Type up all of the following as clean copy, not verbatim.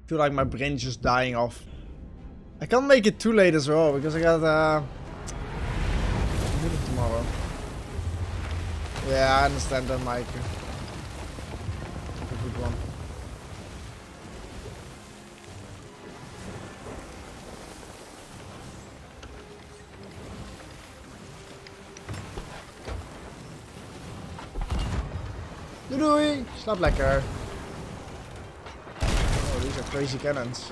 feel like my brain's just dying off. I can't make it too late as well because I got meeting tomorrow. Yeah, I understand that, Mike. A good one. Doei doei! Slaap lekker. Oh, these are crazy cannons.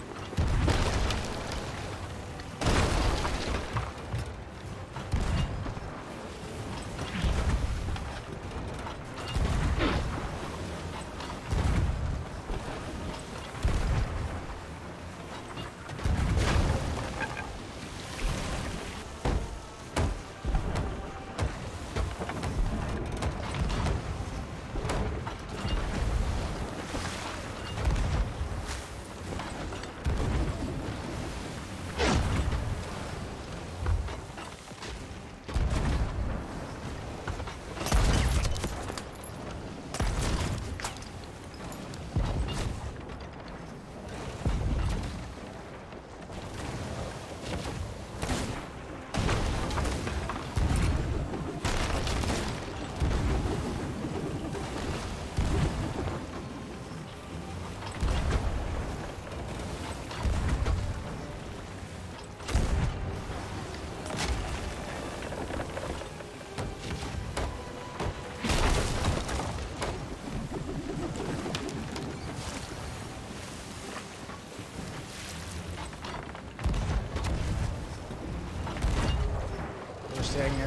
Hangen.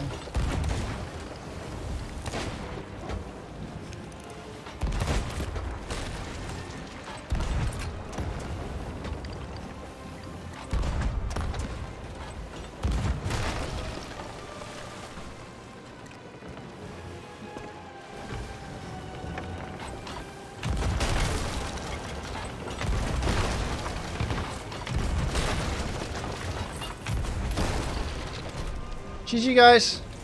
GG guys.